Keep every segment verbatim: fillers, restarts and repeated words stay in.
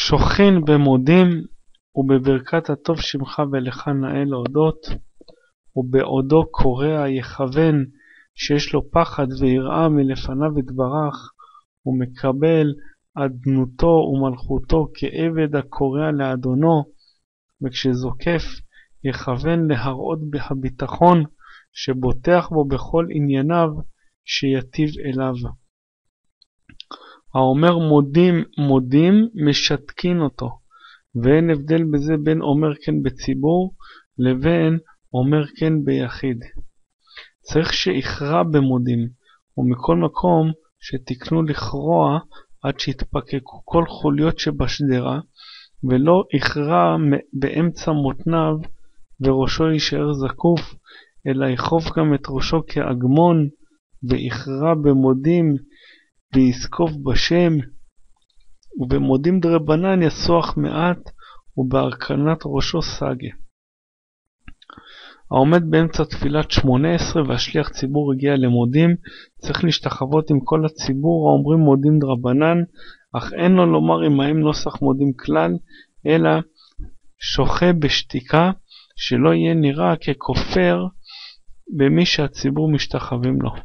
שוכן במודים, ובברכת הטוב שמך ולך נאה להודות, ובעודו קורא יכוון שיש לו פחד ויראה מלפניו יתברך, ומקבל אדנותו ומלכותו כעבד הקורא לאדונו, וכשזוקף יכוון להראות הביטחון שבוטח בו בכל ענייניו שיטיב אליו. האומר מודים מודים משתקין אותו, ואין הבדל בזה בין אומר כן בציבור לבין אומר כן ביחיד. צריך שיכרע במודים, ומכל מקום שתקנו לכרוע עד שיתפקקו כל חוליות שבשדרה, ולא יכרע באמצע מותניו וראשו יישאר זקוף, אלא יחוף גם את ראשו כאגמון, ויכרע במודים ויסקוף בשם, ובמודים דרבנן יסוח מעט, ובהרכנת ראשו סגה. העומד באמצע תפילת שמונה עשרה והשליח ציבור הגיע למודים, צריך להשתחוות עם כל הציבור האומרים מודים דרבנן, אך אין לו לומר עמהם נוסח מודים כלל, אלא שוחה בשתיקה, שלא יהיה נראה ככופר במי שהציבור משתחווים לו.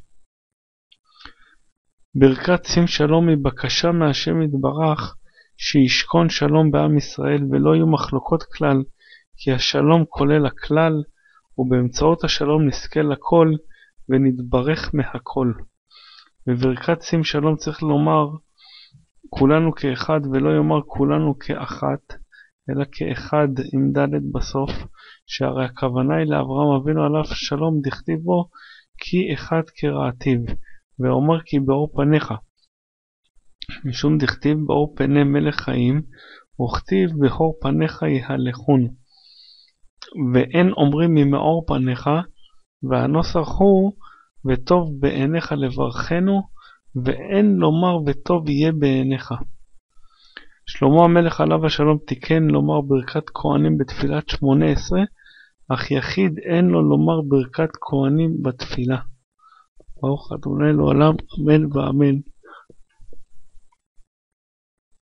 ברכת שים שלום היא בקשה מהשם יתברך שישכון שלום בעם ישראל ולא יהיו מחלוקות כלל, כי השלום כולל הכלל, ובאמצעות השלום נזכה לכל ונתברך מהכל. בברכת שים שלום צריך לומר כולנו כאחד, ולא יאמר כולנו כאחת, אלא כאחד עם דלת בסוף, שהרי הכוונה היא לאברהם אבינו עליו שלום דכתיב בו כי אחד כרעתיו, ואומר כי באור פניך, משום דכתיב באור פני מלך חיים, וכתיב באור פניך יהלכון, ואין אומרים ממאור פניך, והנוסח הוא וטוב בעיניך לברכנו, ואין לומר וטוב יהיה בעיניך. שלמה המלך עליו השלום תיקן לומר ברכת כהנים בתפילת שמונה עשרה, אך יחיד אין לו לומר ברכת כהנים בתפילה. ברוך אדוני לעולם, אמן ואמן.